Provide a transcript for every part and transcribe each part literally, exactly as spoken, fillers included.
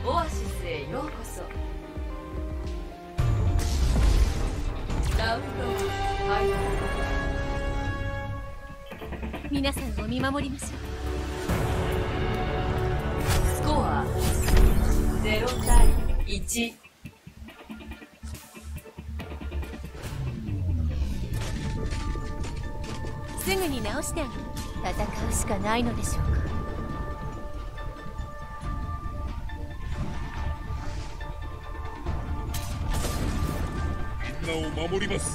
オアシスへようこそ。ラウンドファイト。皆さんを見守りましょう。スコアゼロ対いち。すぐに直してあげる。戦うしかないのでしょうか。 みんなを守ります。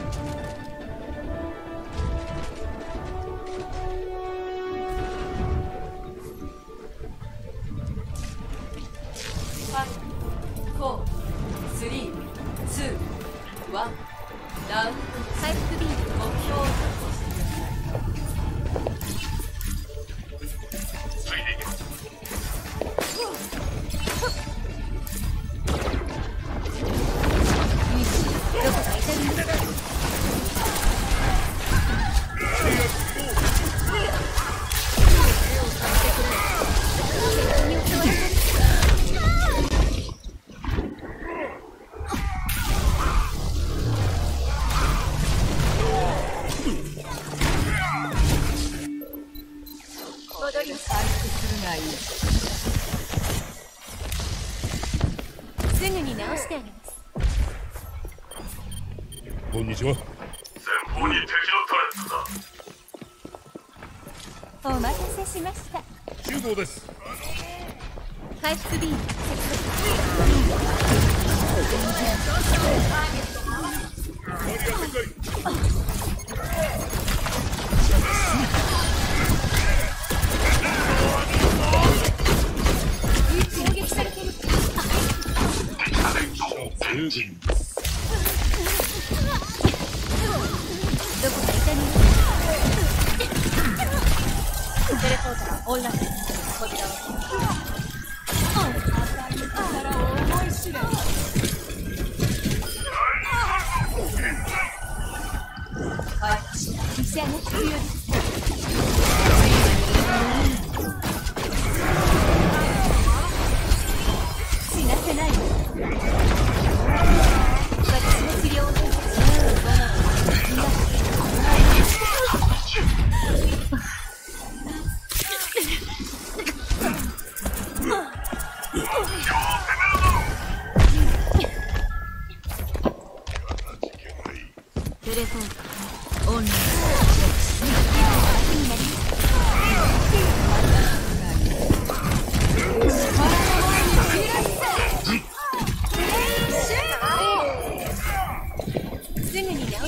ラウンド回復ビール目標を確保してください。最大限。どこか痛みだ。すぐに直してあげます。 こんにちは。 前方に敵のタレントだ。 お待たせしました。 集合です。 回復ビーム接攻撃されてる。どこか痛みテレポーターオンライン。こちらは思い知れ。はい、召し上がってくより死なせない。私の治療を受けます。テレフォンオンラインすぐに直して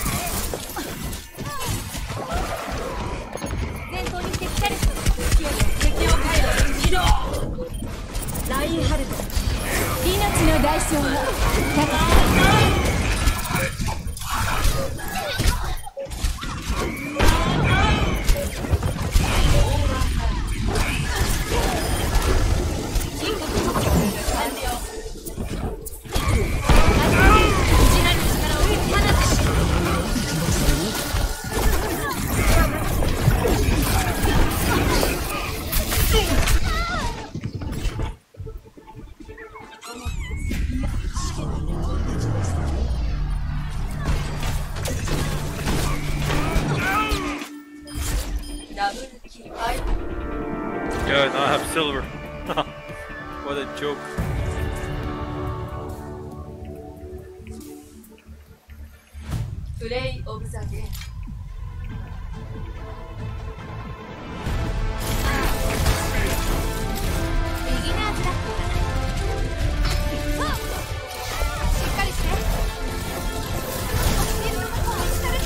前方に敵タレット。敵を撃破。起動。ラインハルト。命の代償は高く。 Yeah, now I have silver. What a joke. Play of the game. Beginner's luck. しっかりして。されてる。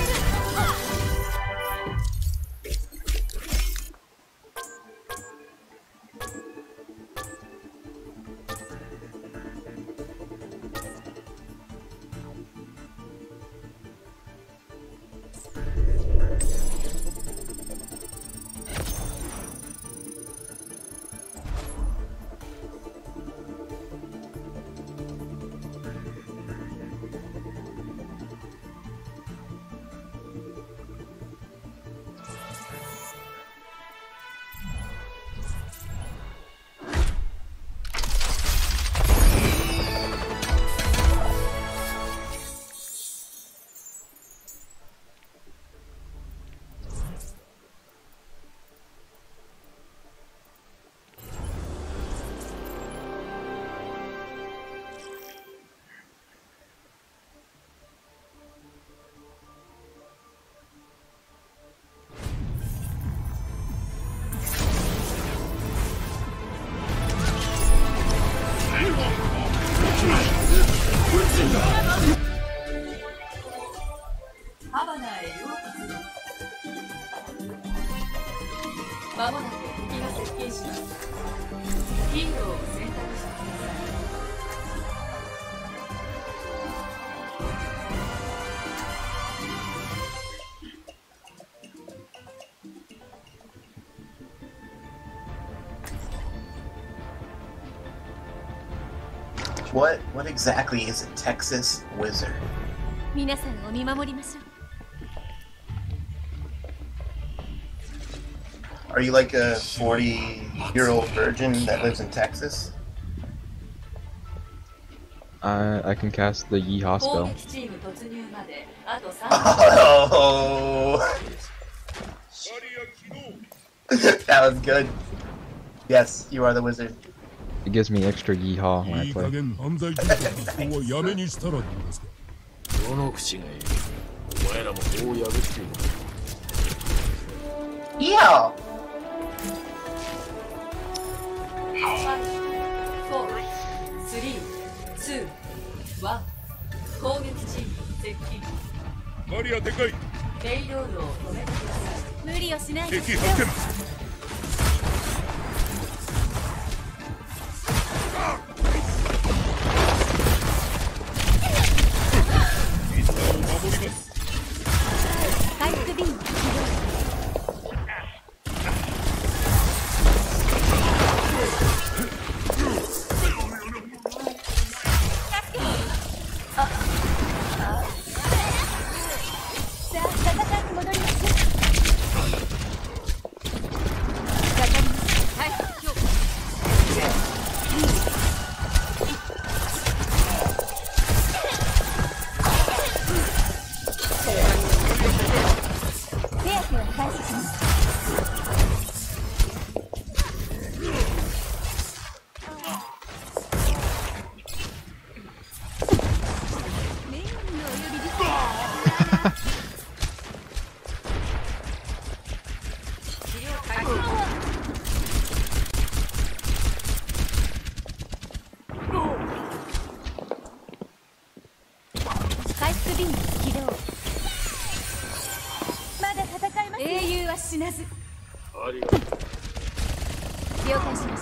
ハバナへようこそ。まもなく敵が接近します。ヒーローを選択してください。 What what exactly is a Texas wizard? 皆さんを見守りましょう。 Are you like a forty-year-old virgin that lives in Texas? I I can cast the Yeehaw 攻 spell. 撃チーム突入まであとさん Oh, that was good. Yes, you are the wizard. It gives me extra Yeehaw when I いい加 play. 減犯罪人の格好はやめにしたらどうですか。 どの口がいい。お前らも法を破っている。 Yeah. ファイブ、フォー、スリー、ツー、ワン。攻撃チーム接近。 マリアでかい。 レイロードを止めてください。 無理をしないで。 敵発見。 回復ビーム起動。さあ、戦いに戻ります。かかります。はい、今日。手当てを開始します。メインのお呼びです。治療開始。回復ビーム起動。まだ戦います。英雄は死なず。 ありがとう。 了解しました。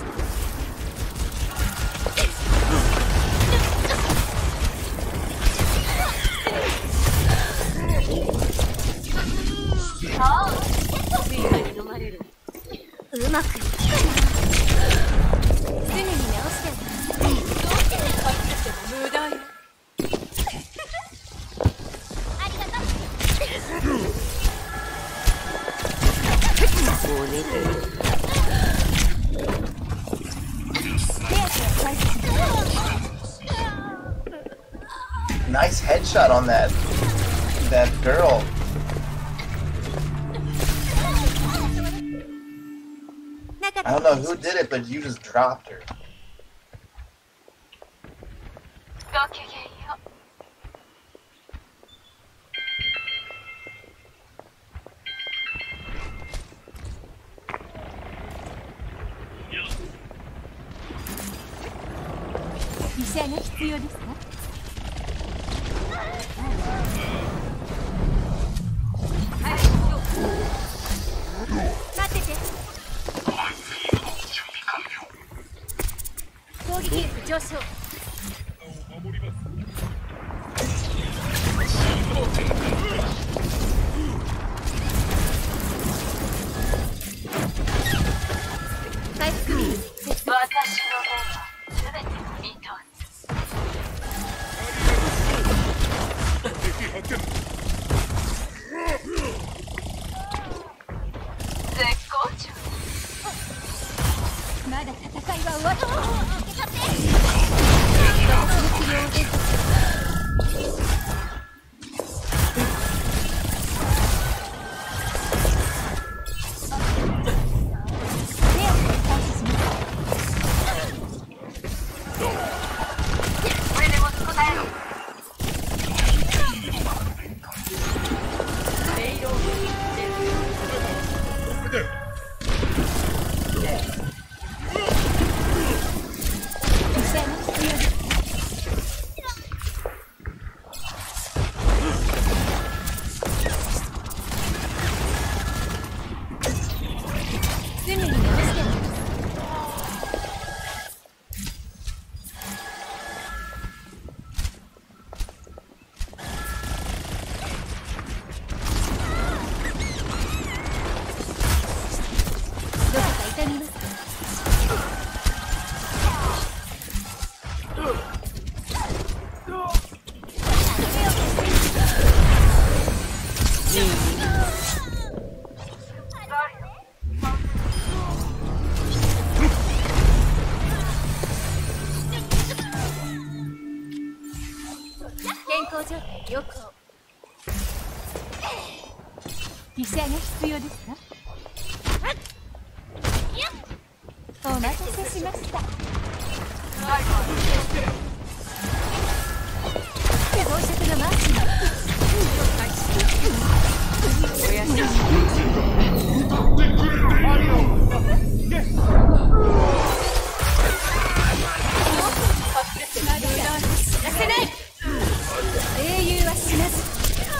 追加に飲まれる。 うまくすぐに直してどうして勝っても無駄よ。 ありがとう。手当てを開始します。 Nice headshot on that that girl. I don't know who did it, but you just dropped her. ごきげんよう。 医者が必要ですか？はい、待ってて。攻撃力上昇。回復ビーム設置。 私の目は全てを見通す。 敵発見。 絶好調。 まだ戦いは終わってない。私の治療を連続。 健康上よく医者が必要ですか？お待たせしました。到着のマーシー。おやすみ。やせない。英雄は死なず。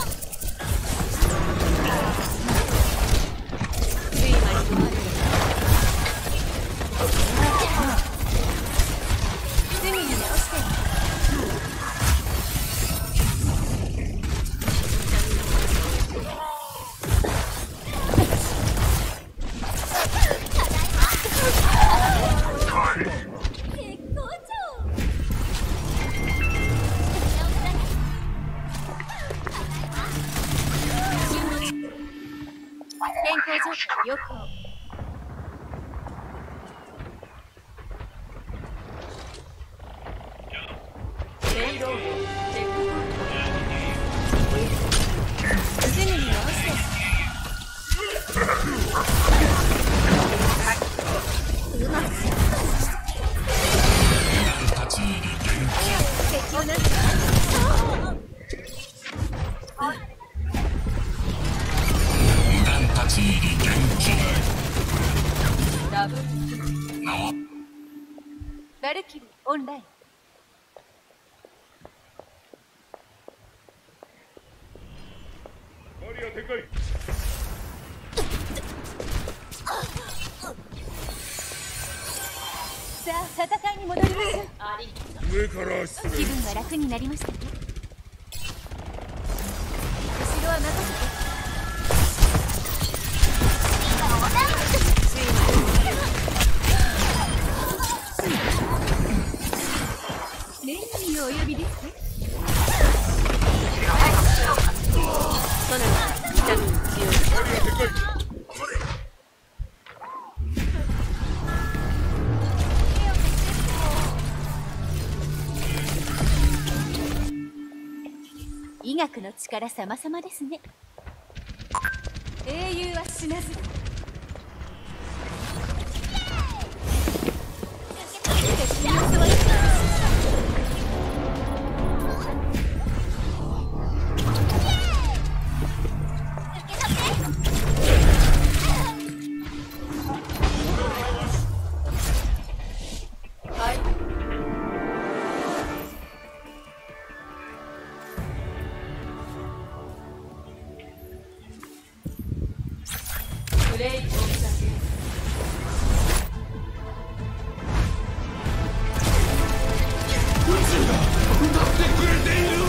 よくペイロードチェックすぐに直してうまく敵をなんかダブルバルキリーオンライン。 バリア展開。 さあ戦いに戻ります。 上から失礼。 気分は楽になりましたね。後ろは任せて。何をお呼びですか？ソナタ、ビタミン強い。医学の力様々ですね。英雄は死なず。 プレイオブザゲーム。 宇宙が歌ってくれている。